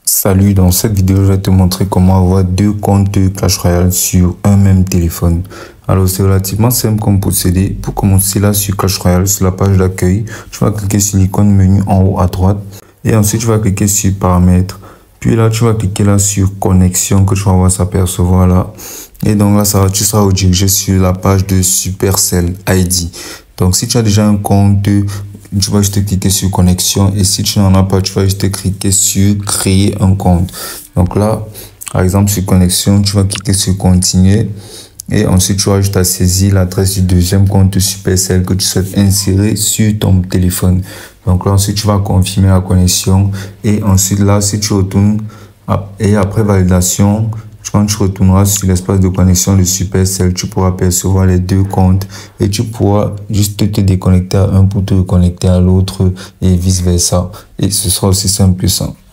Salut, dans cette vidéo, je vais te montrer comment avoir deux comptes Clash Royale sur un même téléphone. Alors, c'est relativement simple comme procédé. Pour commencer là sur Clash Royale, sur la page d'accueil, tu vas cliquer sur l'icône menu en haut à droite. Et ensuite, tu vas cliquer sur paramètres. Puis là, tu vas cliquer là sur connexion que tu vas voir s'apercevoir là. Et donc là, tu seras redirigé sur la page de Supercell ID. Donc, si tu as déjà un compte, tu vas juste cliquer sur connexion, et si tu n'en as pas, tu vas juste cliquer sur créer un compte. Donc là, par exemple, sur connexion, tu vas cliquer sur continuer, et ensuite tu vas juste à saisir l'adresse du deuxième compte Supercell que tu souhaites insérer sur ton téléphone. Donc là, ensuite tu vas confirmer la connexion, et ensuite là, si tu retournes et après validation, quand tu retourneras sur l'espace de connexion de Supercell, tu pourras percevoir les deux comptes et tu pourras juste te déconnecter à un pour te reconnecter à l'autre et vice versa. Et ce sera aussi simple que ça.